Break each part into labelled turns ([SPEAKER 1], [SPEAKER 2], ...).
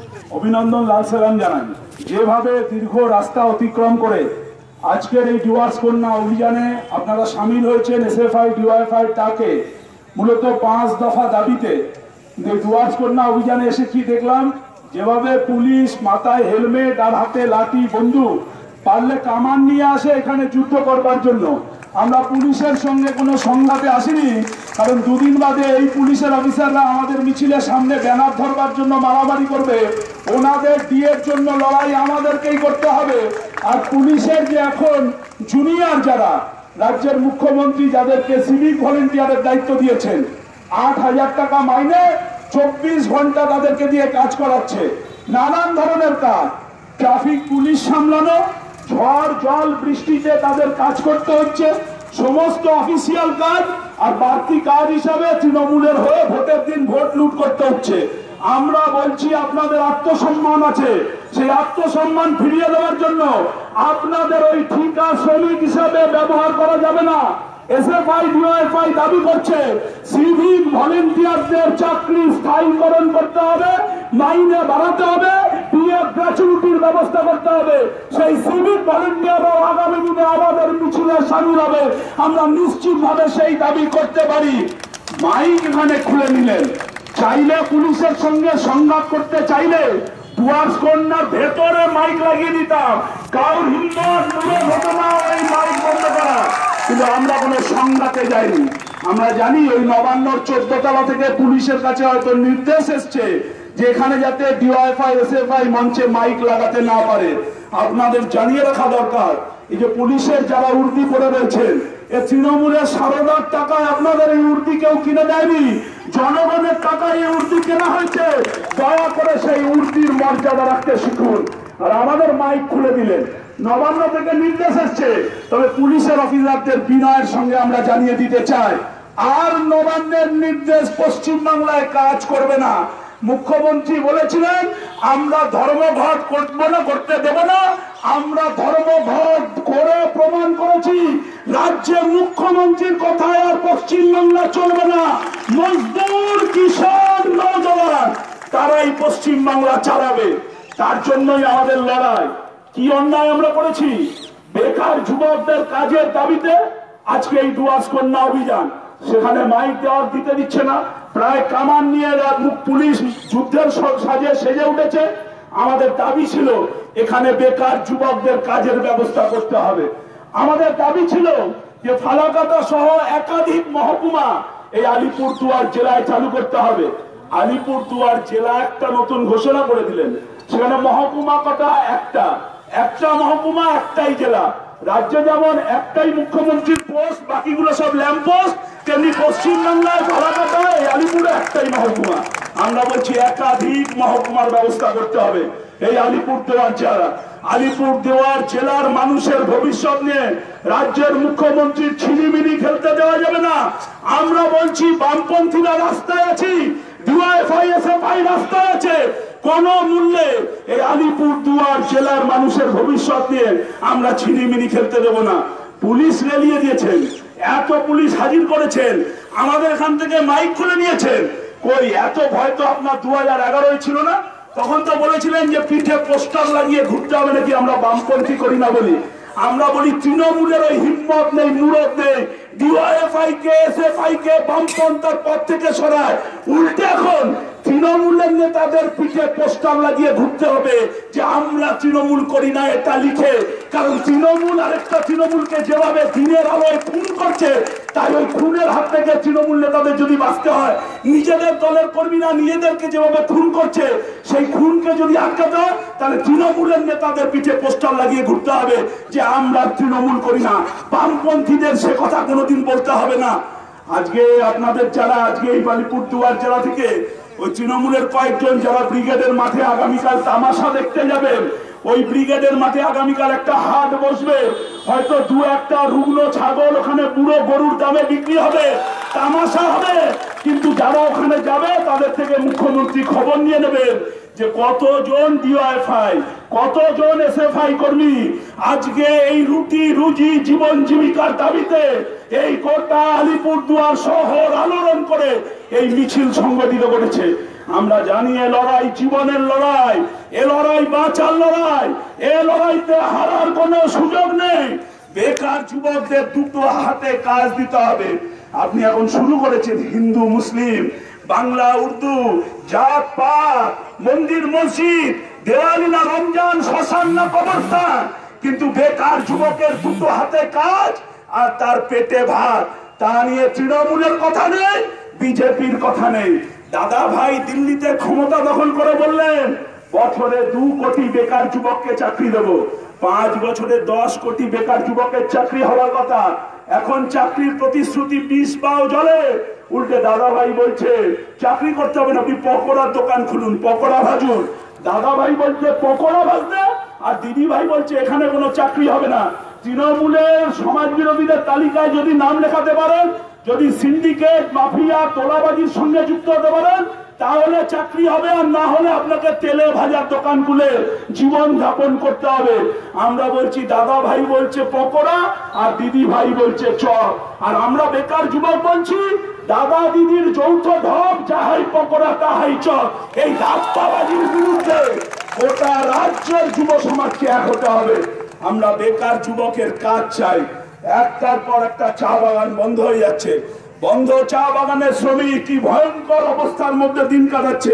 [SPEAKER 1] অভিনন্দন লাল সালাম জানাই। যেভাবে দীর্ঘ রাস্তা অতিক্রম করে আজকের এই ডিওয়ার্স কন্যা অভিযানে আপনারা সামিল হয়েছেন, এসএফআই ডিওয়াইএফআই ডাকে মূলত 5 দফা দাবিতে ডিওয়ার্স কন্যা অভিযানে এসে কি দেখলাম, যেভাবে পুলিশ মাথায় হেলমেট আর হাতে লাঠি বন্দুক, পারলে কামান নিয়ে আসে এখানে যুদ্ধ করবার জন্য। আমরা পুলিশের সঙ্গে কোনো সংঘাতে আসিনি, কারণ দুদিন বাদে এই পুলিশের অফিসাররা আমাদের মিছিলের সামনে ব্যানার ধরবার জন্য মারামারি করবে। ওনাদের ডিএর জন্য লড়াই আমাদেরকেই করতে হবে। আর পুলিশের যে এখন জুনিয়র যারা, রাজ্যের মুখ্যমন্ত্রী যাদেরকে সিভিক ভলেন্টিয়ারের দায়িত্ব দিয়েছেন, 8,000 টাকা মাইনে 24 ঘন্টা তাদেরকে দিয়ে কাজ করাচ্ছে, নানান ধরনের কাজ, ট্রাফিক পুলিশ সামলানো, ঝড় জল বৃষ্টিতে তাদের কাজ করতে হচ্ছে, সমস্ত অফিসিয়াল কাজ। আর বাড়তি কাজ হিসাবে তৃণমূলের হয়ে ভোটের দিন ভোট লুট করতে হচ্ছে। আমরা বলছি আপনাদের আত্মসম্মান আছে, সেই আত্মসম্মান ফিরিয়ে দেওয়ার জন্য আপনাদের ওই ঠিকা শ্রমিক হিসাবে ব্যবহার করা যাবে না। এসএফআই ডিওএফআই দাবি করছে সিভিক ভলেন্টিয়ারদের চাকরি স্থায়ীকরণ করতে হবে, মাইনে বাড়াতে হবে, পিএফ গ্র্যাচুইটির ব্যবস্থা করতে হবে। সেই সিভিক ভলেন্টিয়াররাও আগামী দিনে আমাদের মিছিলে সামিল হবে। আমরা নিশ্চিতভাবে সেই দাবি করতে পারি। মাইক এখানে খুলে নিলেন, চাইলে পুলিশের সঙ্গে সংঘাত করতে চাইলে ডুয়ার্স কন্যার ভেতরে মাইক লাগিয়ে দিতাম। কারোর হিম্মত পুরো ঘটনা এই মাইক বন্ধ করা, কিন্তু আমরা কোনো সংঘাতে যাইনি। আমরা জানি ওই নবান্নর 14 তলা থেকে পুলিশের কাছে হয়তো নির্দেশ এসছে যে এখানে যাতে ডিওএফআই এসএফআই মঞ্চে মাইক লাগাতে না পারে। আপনাদের জানিয়ে রাখা দরকার, এই যে পুলিশের যারা উর্দি পরে রয়েছেন, এ তৃণমূলের সারদার টাকায় আপনাদের এই উর্দি কেউ কিনে দেয়নি, জনগণের টাকায় এই উর্দি কেনা হয়েছে। দয়া করে সেই উর্দির মর্যাদা রাখতে শিখুন। আর আমাদের মাইক খুলে দিলেন, নবান্ন থেকে নির্দেশ এসছে, তবে পুলিশের অফিসারদের বিনয়ের সঙ্গে আমরা জানিয়ে দিতে চাই, আর নবান্নের নির্দেশ পশ্চিমবাংলায় কাজ করবে না। মুখ্যমন্ত্রী বলেছিলেন আমরা ধর্মঘট করবো না, করতে দেব না। আমরা ধর্মঘট করে প্রমাণ করেছি রাজ্যের মুখ্যমন্ত্রীর কথায় আর পশ্চিমবাংলা চলবে না। মজদুর, কিষাণ, নওজওয়ান তারাই পশ্চিমবাংলা চালাবে। তার জন্যই আমাদের লড়াই। কি অন্যায় আমরা করেছি? বেকার যুবকদের কাজের দাবিতে আজকে এই ডুয়ার্স কন্যা অভিযান, সেখানে মাইক দেওয়ার দিতে দিচ্ছে না, প্রায় কামান নিয়ে পুলিশ যুদ্ধের সাজে সেজে উঠেছে। আমাদের দাবি ছিল এখানে বেকার যুবকদের কাজের ব্যবস্থা করতে হবে। আমাদের দাবি ছিল যে ফালাকাটা সহ একাধিক মহকুমা এই আলিপুরদুয়ার জেলায় চালু করতে হবে। আলিপুরদুয়ার জেলা একটা নতুন ঘোষণা করে দিলেন, সেখানে মহকুমা কটা? একটা মহকুমা, একটাই জেলা। রাজ্যে যেমন একটাই মুখ্যমন্ত্রীর পোস্ট, বাকিগুলো সব ল্যাম্প পোস্ট, তেমনি পশ্চিমবাংলায় ফালাকাটায় আলিপুরে একটাই মহকুমা। আমরা বলছি একাধিক মহকুমার ব্যবস্থা করতে হবে। এই আলিপুরদুয়ার জেলার মানুষের ভবিষ্যৎ নিয়ে রাজ্যের মুখ্যমন্ত্রীর ছিনিমিনি খেলতে দেওয়া যাবে না। আমরা বলছি বামপন্থীরা রাস্তায় আছি, ডিওএফআই এসএফআই রাস্তায় আছে, কোন মূল্যে এই আলিপুরদুয়ার জেলার মানুষের ভবিষ্যৎ নিয়ে আমরা ছিনিমিনি খেলতে দেব না। পুলিশ রেলিয়ে দিয়েছেন, এত পুলিশ হাজির করেছেন, আমাদের এখান থেকে মাইক খুলে নিয়েছেন। কই এত ভয় তো আপনার 2011 ছিল না? তখন তো বলেছিলেন যে পিঠে পোস্টার লাগিয়ে ঘুরতে হবে নাকি আমরা বামপন্থী করি না বলি। আমরা বলি তৃণমূলের ওই হিম্মত নেই, মুরত নেই, ডিওএফআই কে এসএফআই কে বামপন্থার পথ থেকে সরায়। উল্টে এখন তৃণমূলের নেতাদের পিঠে পোস্টার লাগিয়ে ঘুরতে হবে যে আমরা তৃণমূল করি না এটা লিখে। কারণ তৃণমূল আরেকটা তৃণমূলকে যেভাবে দিনের আলোয় খুন করছে, তাই ওই খুনের হাত থেকে তৃণমূল নেতাদের যদি বাঁচতে হয়, নিজেদের দলের কর্মীরা নিজেদেরকে যেভাবে খুন করছে, সেই খুনকে যদি আটকাতে হয়, তাহলে তৃণমূলের নেতাদের পিঠে পোস্টার লাগিয়ে ঘুরতে হবে যে আমরা তৃণমূল করি না। বামপন্থীদের সে কথা কোনোদিন বলতে হবে না। আজকে আপনাদের যারা আজকে এই আলিপুরদুয়ার জেলা থেকে ওই তৃণমূলের কয়েকজন যারা ব্রিগেডের মাঠে আগামীকাল তামাশা দেখতে যাবেন, ওই ব্রিগেডের মাঠে আগামীকাল একটা হাট বসবে, হয়তো 2-1টা রুগ্ন ছাগল ওখানে পুরো গরুর দামে বিক্রি হবে, তামাশা হবে। কিন্তু যারা ওখানে যাবে তাদের থেকে মুখ্যমন্ত্রী খবর নিয়ে নেবেন যে কতজন ডিওএফআই, কতজন এসএফআই কর্মী আজকে এই রুটি রুজি জীবন জীবিকার দাবিতে এই গোটা আলিপুরদুয়ার শহর আলোড়ন করে এই মিছিল সংগঠিত করেছে। আমরা জানি এ লড়াই জীবনের লড়াই, এ লড়াই বাঁচার লড়াই, এ লড়াইতে হারার কোনো সুযোগ নেই। বেকার যুবকদের দুটো হাতে কাজ দিতে হবে। আপনি এখন শুরু করেছেন হিন্দু মুসলিম, বাংলা উর্দু, জাত পাত, মন্দির মসজিদ, দেওয়ালি না রমজান, শ্মশান না কবরস্থান, কিন্তু বেকার যুবকের দুটো হাতে কাজ আর তার পেটে ভাত। তা নিয়ে তৃণমূলের কথা নেই, বিজেপির কথা নেই। দাদা ভাই দিল্লিতে ক্ষমতা দখল করে বললেন বছরে 2 কোটি বেকার যুবককে চাকরি দেবো। 5 বছরে 10 কোটি বেকার যুবকের চাকরি হওয়ার কথা। এখন চাকরির প্রতিশ্রুতি 20 পাও জলে। উল্টে দাদা ভাই বলছে চাকরি করতে হবে না, আপনি পকোড়ার দোকান খুলুন, পকোড়া ভাজুন। দাদা ভাই বলছে পকোড়া ভাজতে, আর দিদি ভাই বলছে এখানে কোনো চাকরি হবে না। তৃণমূলের সমাজ বিরোধীদের তালিকায় যদি নাম লেখাতে পারেন, যদি সিন্ডিকেট মাফিয়া তোলাবাজির সঙ্গে যুক্ত হতে পারেন, তাহলে চাকরি হবে, আর না হলে আপনাকে তেলে ভাজার দোকান খুলে জীবন যাপন করতে হবে। আমরা বলছি দাদা ভাই বলছে পকোড়া, আর দিদি ভাই বলছে চপ। আর আমরা বেকার যুবক বলছি দাদা দিদির যৌথ ঢপ, যাহাই পকোড়া তাহাই চপ। এই ধাপ্পাবাজির বিরুদ্ধে গোটা রাজ্যের যুব সমাজকে এক হতে হবে। আমরা বেকার যুবকের কাজ চাই। একটার পর একটা চা বাগান বন্ধ হয়ে যাচ্ছে। বন্ধ চা বাগানের শ্রমিক কি ভয়ঙ্কর অবস্থার মধ্যে দিন কাটাচ্ছে।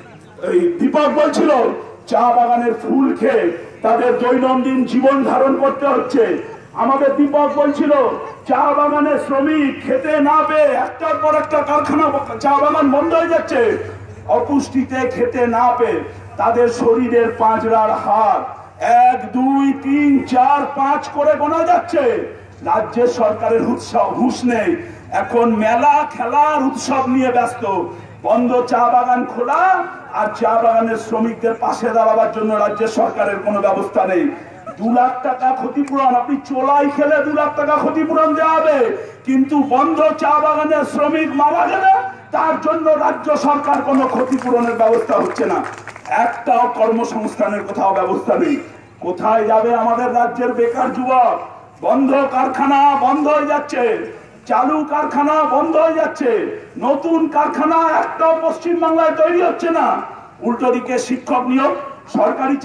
[SPEAKER 1] এই দীপক বলছিল চা বাগানের ফুল খেয়ে তাদের দৈনন্দিন জীবন ধারণ করতে হচ্ছে। আমাদের দীপক বলছিল চা বাগানের শ্রমিক খেতে না পেয়ে একটার পর একটা কারখানা চা বাগান বন্ধ হয়ে যাচ্ছে। অপুষ্টিতে খেতে না পেয়ে তাদের শরীরের পাঁজরার হার 1, 2, 3, 4, 5 করে গোনা যাচ্ছে। রাজ্যের সরকারের হুঁশ নেই, এখন মেলা খেলার উৎসব নিয়ে ব্যস্ত। বন্ধ চা বাগান খোলা, আর চা বাগানের শ্রমিকদের পাশে দাঁড়াবার জন্য রাজ্যের সরকারের কোনো ব্যবস্থা নেই। 2 লাখ টাকা ক্ষতিপূরণ, আপনি চোলাই খেলে 2 লাখ টাকা ক্ষতিপূরণ দেওয়া হবে, কিন্তু বন্ধ চা বাগানের শ্রমিক মারা গেলে তার জন্য রাজ্য সরকার কোনো ক্ষতিপূরণের ব্যবস্থা হচ্ছে না। একটাও কর্মসংস্থানের কোথাও ব্যবস্থা নেই। কোথায় যাবে আমাদের রাজ্যের বেকার যুবক? বন্ধ কারখানা বন্ধ হয়ে যাচ্ছে, চালু কারখানা বন্ধ হয়ে যাচ্ছে, নতুন কারখানা একটাও পশ্চিম বাংলায় তৈরি হচ্ছে না। উল্টো দিকে শিক্ষক নিয়োগ, সরকারি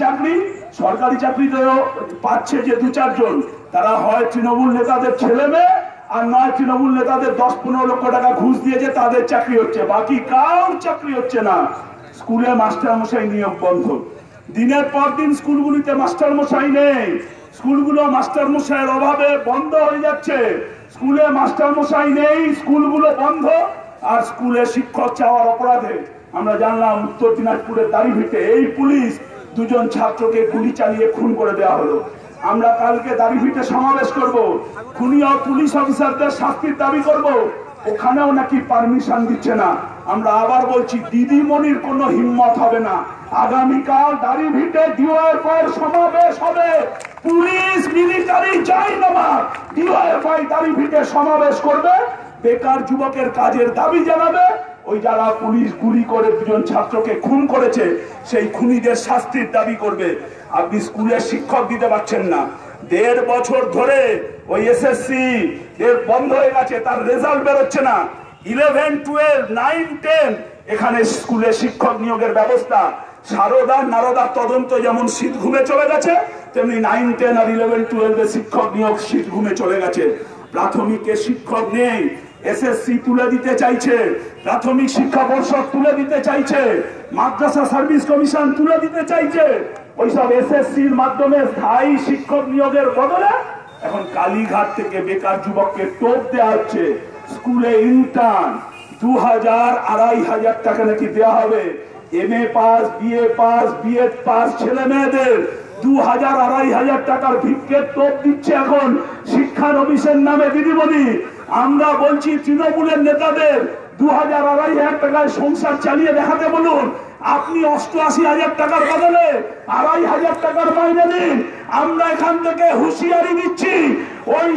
[SPEAKER 1] চাকরিতে পাচ্ছে যে 2-4 জন, তারা হয় তৃণমূল নেতাদের ছেলে মেয়ে, আর নয় তৃণমূল নেতাদের 10-15 লক্ষ টাকা ঘুষ দিয়েছে তাদের চাকরি হচ্ছে, বাকি কারোর চাকরি হচ্ছে না। স্কুলে মাস্টার মশাই নিয়োগ বন্ধ। দিনের পর দিন স্কুলগুলিতে মাস্টার মশাই নেই, স্কুলগুলো মাস্টার মশাইয়ের অভাবে বন্ধ হয়ে যাচ্ছে। স্কুলে মাস্টার মশাই নেই, স্কুলগুলো বন্ধ, আর স্কুলে শিক্ষক চাওয়ার অপরাধে আমরা জানলাম উত্তর দিনাজপুরের দাড়িভিটে এই পুলিশ 2 জন ছাত্রকে গুলি চালিয়ে খুন করে দেওয়া হলো। আমরা কালকে দাড়িভিটে সমাবেশ করব, খুনি ও পুলিশ অফিসারদের শাস্তির দাবি করব। ওখানেও নাকি পারমিশন দিচ্ছে না। আমরা আবার বলছি দিদিমণির কোনো হিম্মত হবে না। আগামীকাল দাড়িভিটে ডিওএফআই সমাবেশ হবে, পুলিশ মিলিটারি যাই না, ডিওএফআই দাড়িভিটে সমাবেশ করবে, বেকার যুবকের কাজের দাবি জানাবে। ওই যারা পুলিশ গুলি করে 2 জন ছাত্রকে খুন করেছে সেই খুনিদের শাস্তির দাবি করবে। আপনি স্কুলে শিক্ষক দিতে পারছেন না, 1.5 বছর ধরে ওই এসএসসি এর বন্ধ হয়ে গেছে, তার রেজাল্ট বেরোচ্ছে না। 11, 12, 9, 10 এখানে স্কুলে শিক্ষক নিয়োগের ব্যবস্থা। সারদা নারদা তদন্ত যেমন শীত ঘুমে চলে গেছে, তেমনি 9, 10 আর 11, 12 শিক্ষক নিয়োগ শীত ঘুমে চলে গেছে। প্রাথমিকে শিক্ষক নেই, এসএসসি তুলে দিতে চাইছে, প্রাথমিক শিক্ষা পর্ষদ তুলে দিতে চাইছে, মাদ্রাসা সার্ভিস কমিশন তুলে দিতে চাইছে। ওইসব এসএসসির মাধ্যমে স্থায়ী শিক্ষক নিয়োগের বদলে এখন কালীঘাট থেকে বেকার যুবককে টোপ দেওয়া হচ্ছে। স্কুলে ইন্টার্ন 2000, 2500 টাকা নাকি দেওয়া হবে। MA pass, BA pass, BEd pass ছেলে মেয়েদের 2000, 2500 টাকার ভিক্ষের টোপ দিচ্ছে এখন শিক্ষা অফিসের নামে দিদিমণি। আমরা বলছি তৃণমূলের নেতাদের 2000, 2500 টাকায় সংসার চালিয়ে দেখাতে বলুন। আপনি 88,000 টাকার বদলে 2500 টাকার মাইনে দিন। আমরা এখান থেকে হুঁশিয়ারি দিচ্ছি, ওই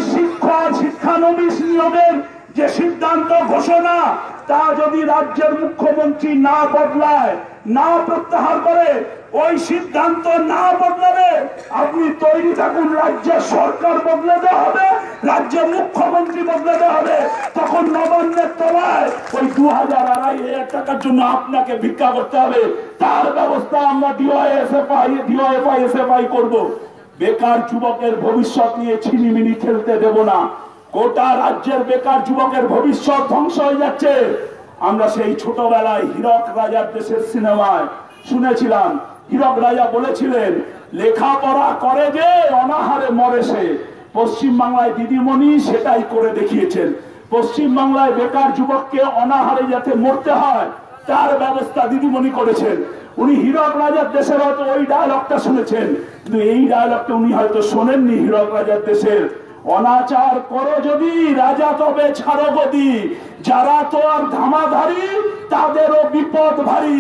[SPEAKER 1] শিক্ষানবিশ নিয়োগের যে সিদ্ধান্ত ঘোষণা তা যদি রাজ্যের মুখ্যমন্ত্রী না বদলায়, না প্রত্যাহার করে, ওই সিদ্ধান্ত না বদলালে আপনি তৈরি থাকুন, রাজ্যের সরকার বদলে দেওয়া হবে, রাজ্যের মুখ্যমন্ত্রী বদলে দেওয়া হবে। তখন নবান্নের তলায় ওই 2000-2500 টাকার জন্য আপনাকে ভিক্ষা করতে হবে। তার ব্যবস্থা আমরা ডিওয়াইএফআই করব। বেকার যুবকের ভবিষ্যৎ নিয়ে ছিনিমিনি খেলতে দেব না। গোটা রাজ্যের বেকার যুবকের ভবিষ্যৎ ধ্বংস হয়ে যাচ্ছে। আমরা সেই ছোটবেলায় হীরক রাজার দেশের সিনেমায় শুনেছিলাম, হীরক রাজা বলেছিলেন, লেখাপড়া করে যে অনাহারে মরে সে। পশ্চিম বাংলায় দিদিমণি সেটাই করে দেখিয়েছেন। পশ্চিম বাংলায় বেকার যুবককে অনাহারে যাতে মরতে হয় তার ব্যবস্থা দিদিমণি করেছেন। উনি হীরক রাজার দেশের হয়তো ওই ডায়লগটা শুনেছেন, কিন্তু এই ডায়লগটা উনি হয়তো শোনেননি। হীরক রাজার দেশের, অনাচার করো যদি রাজা তবে ছাড়ো গদি, যারা তো আর ধামাধারী তাদেরও বিপদ ভারী।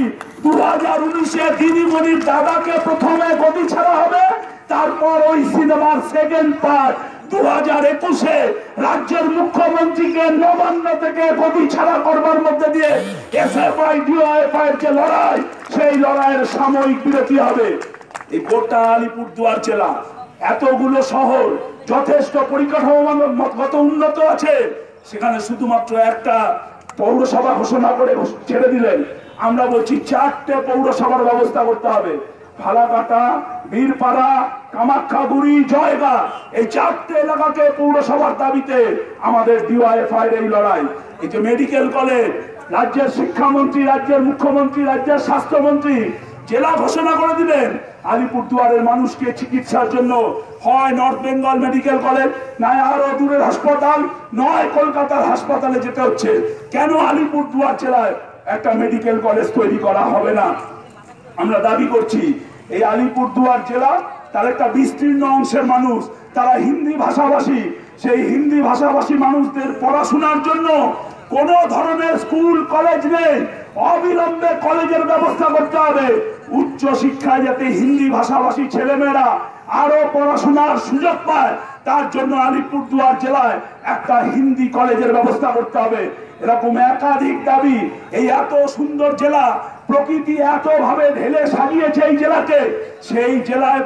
[SPEAKER 1] 2019-এ দিদিমণির দাদাকে প্রথমে গদি ছাড়া হবে, তারপর ওই সিনেমার সেকেন্ড পার্ট 2021-এ রাজ্যের মুখ্যমন্ত্রীকে নবান্ন থেকে গদি ছাড়া করবার মধ্যে দিয়ে এসএফআই ডিওএফআই এর যে লড়াই, সেই লড়াইয়ের সাময়িক বিরতি হবে। এই গোটা আলিপুরদুয়ার জেলা, এতগুলো শহর যথেষ্ট পরিকাঠামোগত উন্নত আছে, সেখানে শুধুমাত্র একটা পৌরসভা ঘোষণা করে ছেড়ে দিলেন। আমরা বলছি 4টে পৌরসভার ব্যবস্থা করতে হবে। ফালাকাটা, বীরপাড়া, কামাখ্যাগুড়ি, জয়গা, এই 4টে এলাকাকে পৌরসভার দাবিতে আমাদের ডিওয়াইএফআই এর এই লড়াই। এই যে মেডিকেল কলেজ, রাজ্যের শিক্ষামন্ত্রী, রাজ্যের মুখ্যমন্ত্রী, রাজ্যের স্বাস্থ্যমন্ত্রী জেলা ঘোষণা করে দিলেন আলিপুরদুয়ারের মানুষকে চিকিৎসার জন্য হয় নর্থ বেঙ্গল মেডিকেল কলেজ, নয় আরো দূরের হাসপাতাল, নয় কলকাতার হাসপাতালে যেতে হচ্ছে। কেন আলিপুরদুয়ার জেলায় একটা মেডিকেল কলেজ তৈরি করা হবে না? আমরা দাবি করছি এই আলিপুরদুয়ার জেলা, তার একটা বিস্তীর্ণ অংশের মানুষ তারা হিন্দি ভাষাভাষী। সেই হিন্দি ভাষাভাষী মানুষদের পড়াশোনার জন্য কোন ধরনের স্কুল কলেজ নেই। অবিলম্বে কলেজের ব্যবস্থা করতে হবে। উচ্চ শিক্ষায় যাতে হিন্দি ভাষাভাষী ছেলেমেয়েরা আরো পড়াশোনার সুযোগ পায়, তার জন্য আলিপুরদুয়ার জেলায় একটা হিন্দি কলেজের ব্যবস্থা করতে হবে। এরকম একাধিক দাবি। এই এত সুন্দর জেলা, প্রকৃতি এত ভাবে ঢেলে সাজিয়েছে এই জেলাকে, সেই জেলায়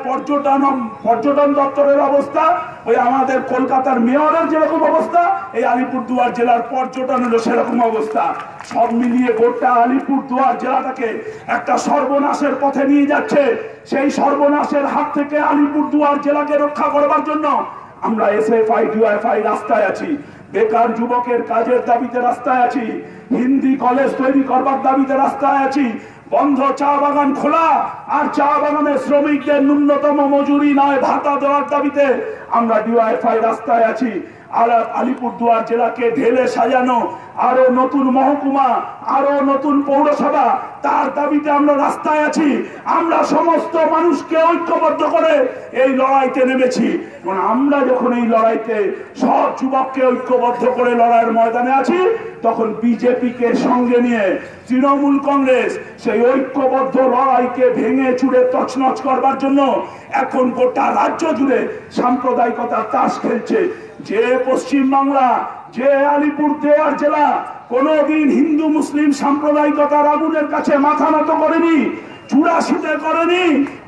[SPEAKER 1] পর্যটন দপ্তরের অবস্থা ওই আমাদের কলকাতার মেয়রের যেরকম অবস্থা, এই আলিপুরদুয়ার জেলার পর্যটনেরও সেরকম অবস্থা। সব মিলিয়ে গোটা আলিপুরদুয়ার জেলাটাকে একটা সর্বনাশের পথে নিয়ে যাচ্ছে। সেই সর্বনাশের হাত থেকে আলিপুরদুয়ার জেলাকে রক্ষা করবার জন্য আমরা এসএফআই ডিওএফআই রাস্তায় আছি। বেকার যুবকের কাজের দাবিতে রাস্তায় আছি। হিন্দি কলেজ তৈরি করবার দাবিতে রাস্তায় আছি। বন্ধ চা বাগান খোলা আর চা বাগানের শ্রমিকদের ন্যূনতম মজুরি নয় ভাতা দেওয়ার দাবিতে আমরা ডিওএফআই রাস্তায় আছি। আর আলিপুরদুয়ার জেলাকে ঢেলে সাজানো আরো নতুন মহকুমা, আরো নতুন পৌরসভা, তার দাবিতে আমরা রাস্তায় আছি। আমরা সমস্ত মানুষকে ঐক্যবদ্ধ করে এই লড়াইতে নেমেছি। আমরা যখন এই লড়াইতে সব যুবককে ঐক্যবদ্ধ করে লড়াইয়ের ময়দানে আছি, তখন বিজেপিকে সঙ্গে নিয়ে তৃণমূল কংগ্রেস সেই ঐক্যবদ্ধ লড়াইকে ভেঙে চুরে তছনছ করবার জন্য এখন গোটা রাজ্য জুড়ে সাম্প্রদায়িকতার তাস খেলছে। যে পশ্চিম বাংলা, যে আলিপুরদুয়ার জেলা কোনদিন হিন্দু মুসলিম সাম্প্রদায়িকতার আগুনের কাছে মাথা নত করেনি, 84-তে করেনি,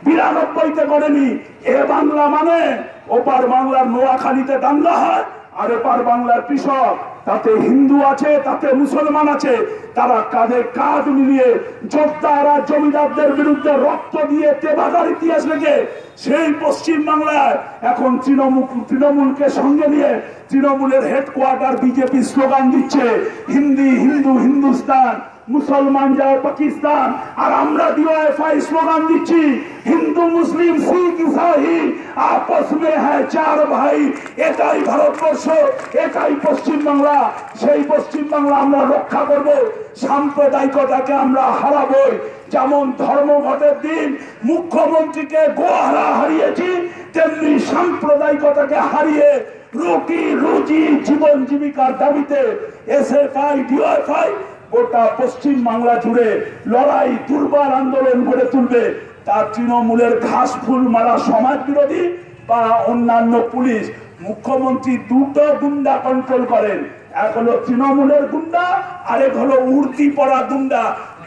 [SPEAKER 1] 92-তে করেনি। এ বাংলা মানে ওপার বাংলার নোয়াখালীতে দাঙ্গা হয়, আর এপার বাংলার কৃষক, তাতে হিন্দু আছে, তাতে মুসলমান আছে, তারা কাঁধে কাঁধ মিলিয়ে যোদ্ধার আর জমিদারদের বিরুদ্ধে রক্ত দিয়ে তেভাগার ইতিহাস রেখে সেই পশ্চিম বাংলায় এখন তৃণমূলকে সঙ্গে নিয়ে তৃণমূলের হেডকোয়ার্টার বিজেপি স্লোগান দিচ্ছে হিন্দি হিন্দু হিন্দুস্তান, মুসলমান যাও পাকিস্তান। আর আমরা ডিওএফআই স্লোগান দিচ্ছি হিন্দু মুসলিম শিখ ইসাই আপস মে হ্যায় চার ভাই। এটাই ভারতবর্ষ, এটাই পশ্চিম বাংলা। সেই পশ্চিম বাংলা আমরা রক্ষা করব, সাম্প্রদায়িকতাকে আমরা হারাবই। যেমন ধর্মঘটের দিন মুখ্যমন্ত্রীকে গোহারা হারিয়েছি, তেমনি সাম্প্রদায়িকতাকে হারিয়ে রুটি রুজি জীবন জীবিকার দাবিতে এসএফআই ডিওএফআই গোটা পশ্চিম বাংলা জুড়ে লড়াই দুর্বার আন্দোলন গড়ে তুলবে। তার তৃণমূলের ঘাস ফুল মারা সমাজ বিরোধী বা অন্যান্য পুলিশ, মুখ্যমন্ত্রী দুটো গুন্ডা কন্ট্রোল করেন, এক হলো তৃণমূলের গুন্ডা, আরেক হলো উর্দি পড়া গুন্ডা।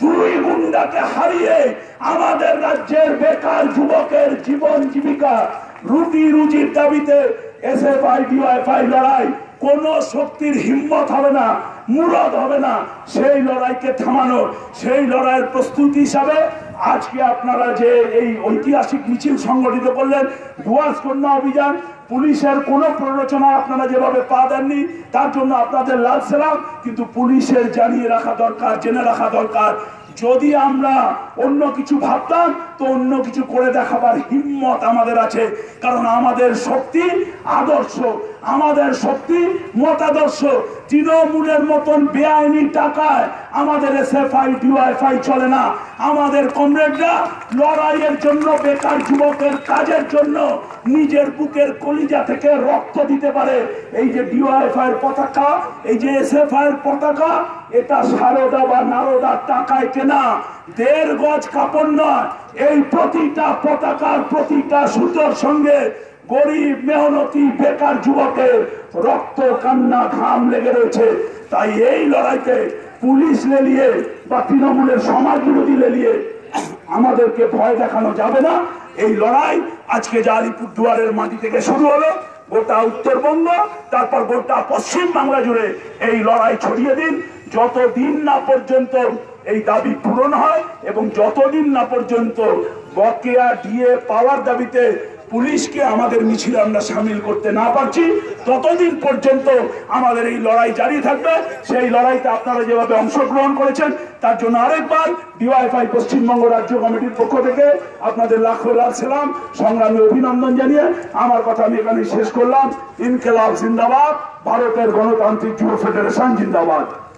[SPEAKER 1] দুই গুন্ডাকে হারিয়ে আমাদের রাজ্যের বেকার যুবকের জীবন জীবিকা রুটি রুজির দাবিতে এসএফআই ডিওয়াইএফআই লড়াই কোন শক্তির হিম্মত হবে না, মুরাদ হবে না সেই লড়াইকে থামানোর। সেই লড়াইয়ের প্রস্তুতি হিসাবে আজকে আপনারা যে এই ঐতিহাসিক মিছিল সংগঠিত করলেন, ডুয়ার্স কন্যা অভিযান, পুলিশের কোনো প্ররোচনায় আপনারা যেভাবে পা দেননি তার জন্য আপনাদের লাল সালাম। কিন্তু পুলিশের জানিয়ে রাখা দরকার, জেনে রাখা দরকার, যদি আমরা অন্য কিছু ভাবতাম তো অন্য কিছু করে দেখাবার হিম্মত আমাদের আছে। কারণ আমাদের শক্তি আদর্শ, আমাদের শক্তি মতাদর্শ। তৃণমূলের মতন বেআইনি টাকায় আমাদের এসএফআই ডিওয়াইএফআই চলে না। আমাদের কমরেডরা লড়াইয়ের জন্য, বেকার যুবকের কাজের জন্য নিজের বুকের কলিজা থেকে রক্ত দিতে পারে। এই যে ডিওয়াইএফআই এর পতাকা, এই যে এসএফআই এর পতাকা, এটা সারদা বা নারদার টাকায় কেনা, 1.5 গজ কাপড় নয়। এই প্রতিটা পতাকার প্রতিটা সুতোর সঙ্গে গরিব মেহনতি বেকার যুবকের রক্ত, কান্না, ঘাম লেগে রয়েছে। তাই এই লড়াইতে পুলিশ লেলিয়ে বা তৃণমূলের সমাজ বিরোধী লেলিয়ে আমাদেরকে ভয় দেখানো যাবে না। এই লড়াই আজকে যে আলিপুরদুয়ারের মাটি থেকে শুরু হলো, গোটা উত্তরবঙ্গ, তারপর গোটা পশ্চিম বাংলা জুড়ে এই লড়াই ছড়িয়ে দিন। যতদিন না পর্যন্ত এই দাবি পূরণ হয় এবং যতদিন না পর্যন্ত বকেয়া ডিএ পাওয়ার দাবিতে পুলিশকে আমাদের মিছিলে আমরা সামিল করতে না পারছি, ততদিন পর্যন্ত আমাদের এই লড়াই জারি থাকবে। সেই লড়াইতে আপনারা যেভাবে অংশগ্রহণ করেছেন তার জন্য আরেকবার ডিওয়াইএফআই পশ্চিমবঙ্গ রাজ্য কমিটির পক্ষ থেকে আপনাদের লাখো লাখ সালাম, সংগ্রামী অভিনন্দন জানিয়ে আমার কথা আমি এখানে শেষ করলাম। ইনকিলাব জিন্দাবাদ, ভারতের গণতান্ত্রিক যুব ফেডারেশন জিন্দাবাদ।